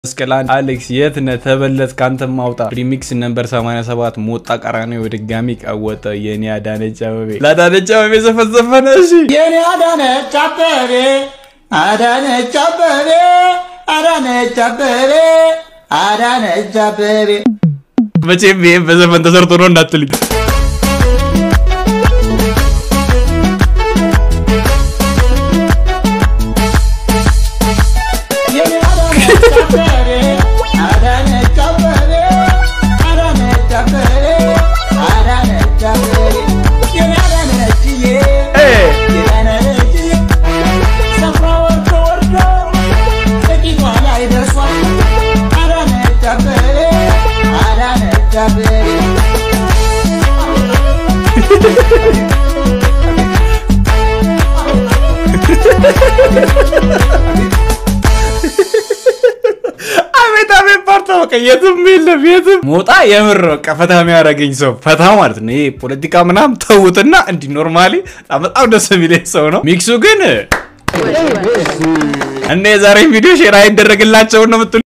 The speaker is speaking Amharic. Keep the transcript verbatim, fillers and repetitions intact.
ስከላን አሌክስ የትነ ተበለስ ካንተ ማውጣ ሪሚክስ ነምበር ሰማንያ ሰባት ሞጣ ቀራኔው ድጋሚ ቀወጠ የኔ አዳነች አበቤ ለአዳነች አበቤ ዘፈዘፈነ እሺ የኔ አዳነች አበቤ አዳነች አበቤ አዳነች አበቤ አዳነች አበቤ መቼም ይሄ በዘፈን ተሰርቶ ነው እንዳትልኝ አቤት አቤት ፓርታው ከየትም የለም የትም ሞጣ የምር ቀፈታ የሚያረጋኝ ሰው ፈታ ማለት ነው ይሄ ፖለቲካ ምናም ተውትና እንዲ ኖርማሊ በጣም ደስ የሚለኝ ሰው ነው ሚክሱ ግን እኔ ዛሬ ቪዲዮ ሼር አይደረግላቸው ነው